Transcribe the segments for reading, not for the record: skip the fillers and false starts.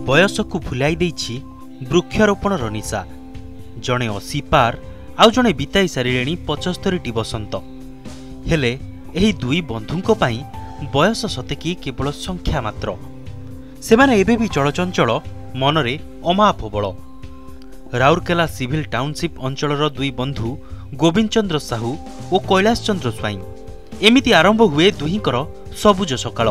बयस को भुलाई देइछि वृक्षारोपणर निशा। जणे 80 पार आउ जणे बिताई सारिलेणी 75टी बसंत। हेले एही दुई बंधुंको पाई बयस सतेकी केवल संख्या मात्र। सेमाने एबे भी चलचंचल मनरे अमाप बल। राउरकेला सिविल टाउनशिप अंचलर दुई बंधु गोविंद चंद्र साहू और कैलाश चंद्र स्वाई। एमिति आरंभ हुए दुहींकर सबुज सकाळ।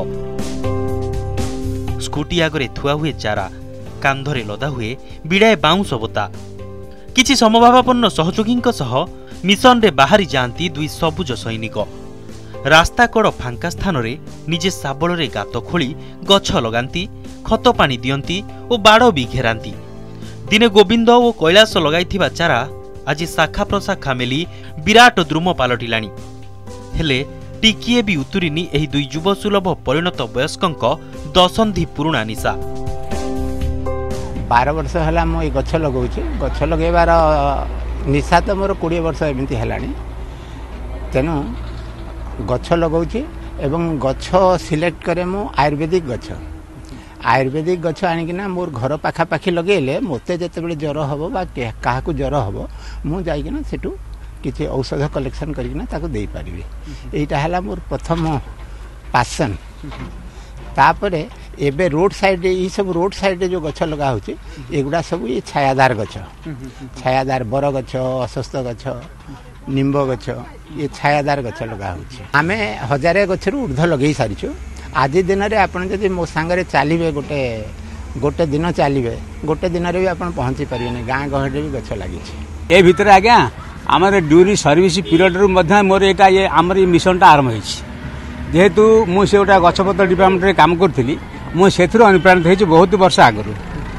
स्कूटी आगरे थुआ हुए चारा, कांधरे लदा हुए बिड़ाए बाउंस बता। किछि समभावापन्न सहयोगींक सह मिशन रे बाहरी जाती दुई सबुज सैनिक। रास्ता कड़ फांका स्थान रे निजे साबल रे गात खोली गछ लगांती, खत पानी दियंती और बाड़ भी घेरांती। दिने गोविंद और कैलाश लगाइथिबा चारा आज शाखा प्रशाखा मेली विराट द्रुम पालटिलाणी। हेले टिकिए भी उतुरिनी एही दुई युवसुलभ परिणत वयस्कंक दशंधि पुरुणा निशा। 12 वर्ष है मो गछ लगाऊँ। गछ लगेबार निशा तो मोर 20 वर्ष एमती है। तेणु गछ लगाऊँ एवं गछ सिलेक्ट करे मु आयुर्वेदिक गछ। आयुर्वेदिक गछ आनिकिना मोर घर पाखापाखि लगेले मते जेतेबेले ज्वर हबो बा काहाकू ज्वर हबो मु जाइकिना सेटू किछि औषध कलेक्शन करिकिना ताको देई पारिबे। एटा हला मोर प्रथम पैशन। तापरे एबे रोड साइड ये सब रोड साइड जो गछ लगा होची एगुडा सब ये छायादार गछ, छायादार बर गछ, अस्वस्थ गछ, निम्ब गछ, ये छायादार गछ लगा होची। आमे 1000 गछरु ऊर्ध लगेई सारिछु। आज दिन रे आपण जदि मो संगे चलिए गोटे दिन चलिए गोटे दिन रे भी आपण पहुंची पारिबे। गाँ गहरे भी गछ लगी ए भितर आज्ञा आमर ड्यूरी सर्विस पीरियड रु मध्य मोर एटा ये आमर ये मिशन टा आरंभ होइछि। जेहेतु मु से गोटा गछपत्र डिपार्टमेंट रे काम करथिली मु सेथुर अनुप्राणित होइछि बहुत वर्ष आगरु।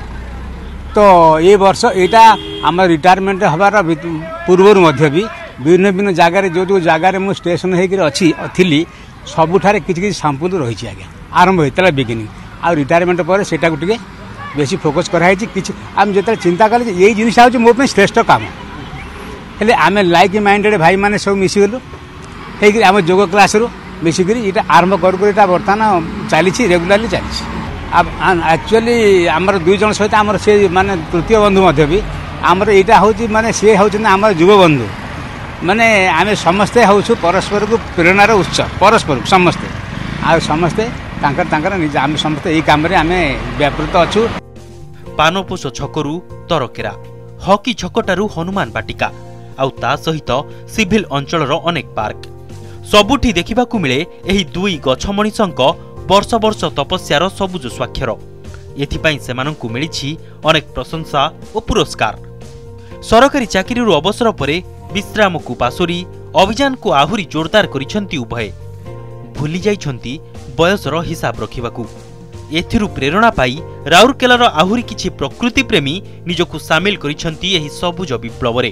तो ये वर्ष एटा आमर रिटायरमेंट हबार पूर्व मध्य भी विभिन्न विभिन्न जगार जो जगार मु स्टेशन होकर अच्छी थिली सबुठारे किछि सैंपल रही आज्ञा आरंभ होता बिगिनिंग आ रिटायरमेंट पर सेटा को टिके बेसी फोकस कराई किछि। आम जेते चिंता कले यही जिनिस होछि मो पे श्रेष्ठ काम। हेले आमे लाइक माइंडेड भाई माने सब मिसिगलु हेकि आम योग क्लास रु मिसिकरी इटा आरंभ कर इटा बर्तमान चली रेगुलाली चली। अब एक्चुअली आमर 2 जन सहित आमर से माने तृतीय बंधु मध्य भी आमर एटा होछि माने से होछि आमर युव बंधु माने आमे समस्ते होछु परस्पर को प्रेरणार उत्स परस्पर समस्ते आ समस्ते तांकर तांकर निज आमे समस्ते एई काम रे आमे व्यापृत अछु। पानपोष छकरू तरकेरा, हॉकी छकटारू हनुमान बाटिका आउ ता सहित सिविल अंचलर अनेक पार्क सबुठी देखिबाकू मिले एही दुई गछ मणिषंक वर्ष वर्ष तपस्यार सबुज स्वाक्षर। एथिपाई सेमानंकू मिलिछि अनेक प्रशंसा और पुरस्कार। सरकारी चाकरीरू अवसर परे विश्राम को पासोरी अभियान को आहुरी जोरदार करिसंती उभय। भूली जाइछंती बयसर हिसाब रखिबाकू। एथिरु प्रेरणा पाई राउरकेलार आहुरी किछि प्रकृति प्रेमी निजकू सामिल करिसंती एही सबुज विप्लवरे।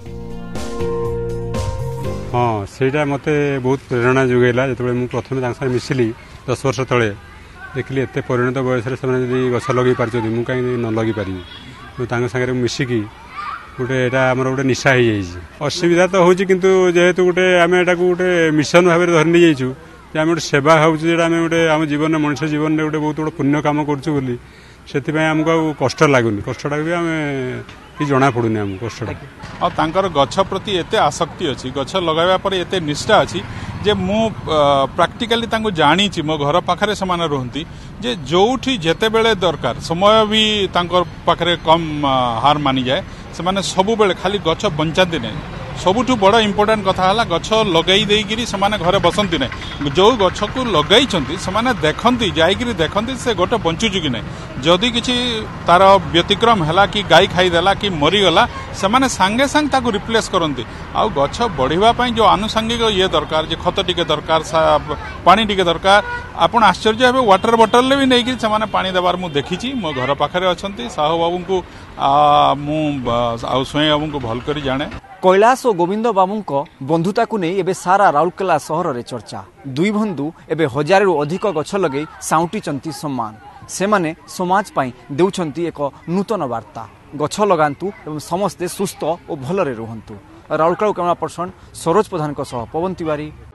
हाँ सेटा मते बहुत प्रेरणा जोगेला। जेतबे मु प्रथम तांग संगे मिसिली 10 वर्ष तळे देखली एते परिणत बयस रे सेमाने जदि गछ लगी पारछथि मु काई न लगी पारिबी। मु तांग संगे मिसिकी गोटे एटा हमर गोटे निशा हो जाइए। असुविधा तो होची किंतु जेहेतु गोटे आम एटा गोटे मिशन भाव में धरी नहीं जाइछु जे आम गोटे सेवा भावुँ जेटा आम गोटे आम जीवन मनुष्य जीवन में गोटे बहुत बड़ा पुण्य काम करूँ बोली से आमको कष्ट लगुनि। कष्टा भी आम कि जना पड़ूनी आम कष्टा और गछ प्रति एते आसक्ति अच्छी गछ लगाइबा पर एते निष्ठा अच्छी जे मु प्रैक्टिकली तांको जानी मो घर पाखरे समाने रहंती जे जोठी जेते बेले दरकार समय भी तांकर पाखरे कम हार मानी जाए से माने सबु बेले खाली गछ बंचाती नहीं। सबुठु बड़ इम्पोर्टाट कथा है गछ लगई देइकिरी समाने घरे बसंती नहीं। जो गछ को लगई छंती समाने देखंती जाइकिरी देखंती से गोटे बंचुचु कि नहीं। जदि किछि तार व्यतिक्रम हैला कि गाई खाईदेला कि मरीगला से सांगे सांग ताको रिप्लेस करती। आ गछ बढ़िबा पई जो आनुषंगिक ये दरकार जे खत टिके दरकार पानी टिके दरकार आपण आश्चर्य हेबे वाटर बॉटल ले भी नहीं कि से पानी देवार मु देखिछि। मो घर पाखरे अछंती साहू बाबू को मु आ स्वयं बाबू को भल करी जाने। कैलाश और गोविंद बाबूंक बंधुता को नहीं एबे सारा राउरकेला सहर रे चर्चा। दुई बंधु एबे 1000 रु अधिक गछ लगे साउंटीचंती सम्मान। सेमाने समाज पाई देउछंती एक नूतन वार्ता। गछ लगांतु एवं समस्ते सुस्थ और भलरे रुहंतु। राउरकेला कैमरा पर्सन सरोज प्रधान सह पवन तिवारी।